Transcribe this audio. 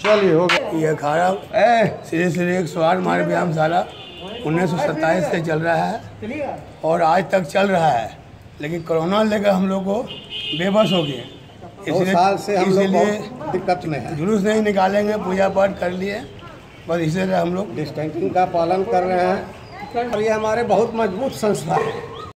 चलिए हो गया। ये अखाड़ा श्री श्री 108 मार्ग व्यायामशाला 1927 से चल रहा है और आज तक चल रहा है, लेकिन कोरोना लेकर हम लोग को बेबस हो गए। 2 साल से हम लोग बहुत दिक्कत में है। जुलूस नहीं निकालेंगे, पूजा पाठ कर लिए, बस इसीलिए हम लोग डिस्टेंसिंग का पालन कर रहे हैं और ये हमारे बहुत मजबूत संस्था है।